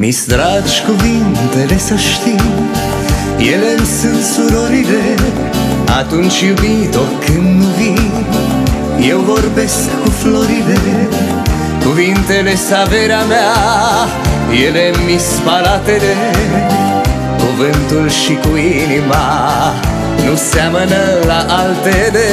Mi-s dragi cuvintele, să știi, ele-mi sunt surorile. Atunci, iubito, când nu vii, eu vorbesc cu florile. Cuvintele-s averea mea, ele mi-s palatele. Cuvântul și cu inima nu seamănă la altele.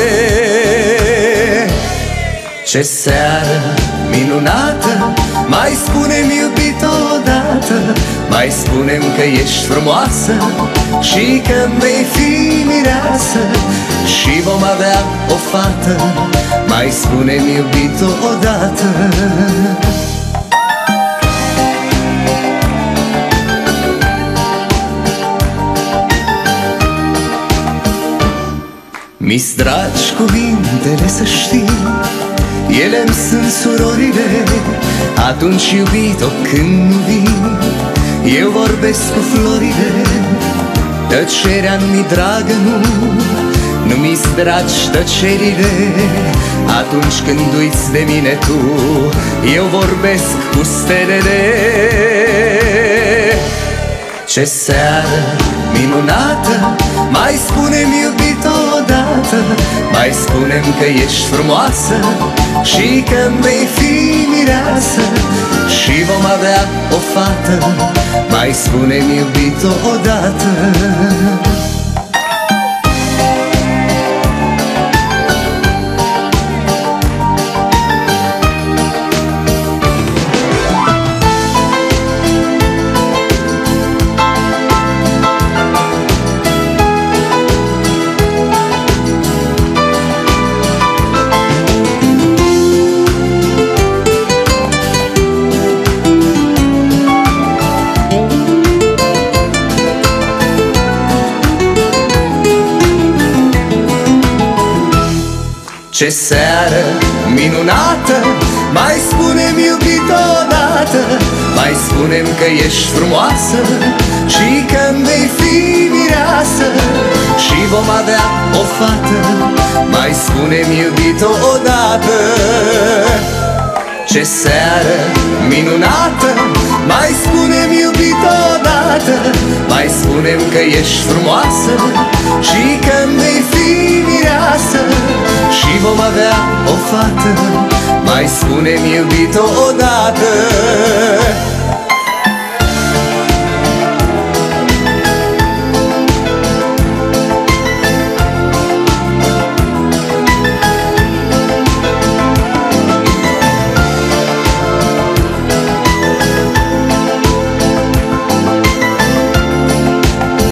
Ce seară minunată, mai spune-mi, iubito, odată. Mai spune-mi că ești frumoasă și că vei fi mireasă și vom avea o fată. Mai spune-mi, iubito, odată. Mi-s dragi cuvintele, să știi, ele-mi sunt surorile. Atunci, iubito, când nu vii, eu vorbesc cu florile. Tăcerea nu-mi dragă, nu mi-s dragi tăcerile. Atunci când uiți de mine tu, eu vorbesc cu stelele. Ce seară minunată, mai spune-mi, iubito, odată. Mai spune-mi că ești frumoasă și că vei fi mireasă și vom avea o fată. Mai spune-mi, iubito, odată. Ce seară minunată, mai spune-mi, iubito, odată. Mai spune-mi că ești frumoasă și că vei fi mireasă și vom avea o fată. Mai spune-mi, iubito, odată. Ce seară minunată, mai spune-mi, iubito, odată. Mai spune-mi că ești frumoasă și că vei fi mireasă și vom avea o fată. Mai spune-mi, iubito, odată.